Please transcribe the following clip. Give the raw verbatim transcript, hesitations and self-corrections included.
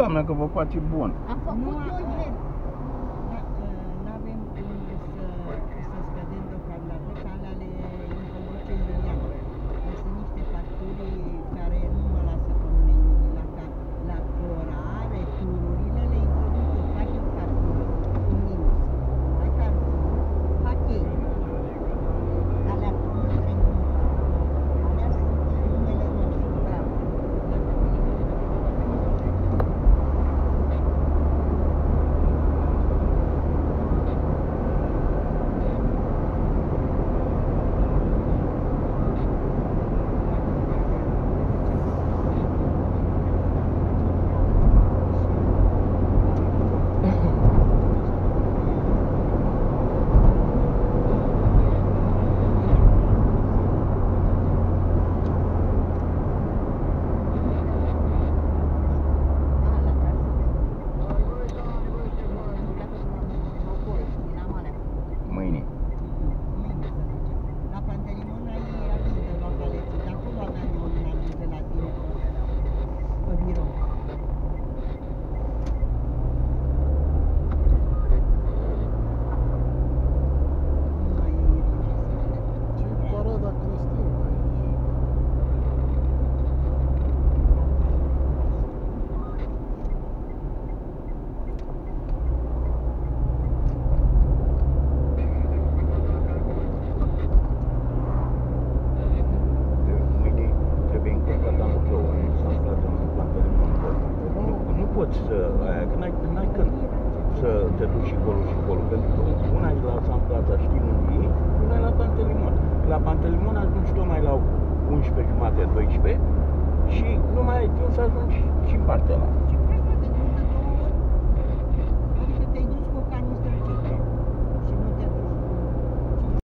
doamnă, că vă face bun. Am făcut eu ieri. Nu avem cum să, să scădem deocamdată, că alea le introduce Iulian. Deci sunt niște facturi care nu mă lasă pe mine la cap. La ora, retururile le introduc eu, fac eu factură cu minus. Mai calcul, fac ei. Alea cu nu trebuie. Alea sunt numele nostru, bravo. Mâine. La Pantelimon ai aviz de luat paleții, dar acolo aveam eu un aviz de la tine pe birou. Nu mai e Irina. Ce parada creștină aici? Mâine trebuie încărcat amploua, s-a aflat în Pantelimon. Nu, nu poți să, aia, că n-ai, n-ai când să te duci și colo și colo, pentru că una e la San Plaza, știi unde e, una e la Pantelimon. La Pantelimon ajungi tocmai la unsprezece jumate, doisprezece și nu mai ai timp să ajungi și în partea ala.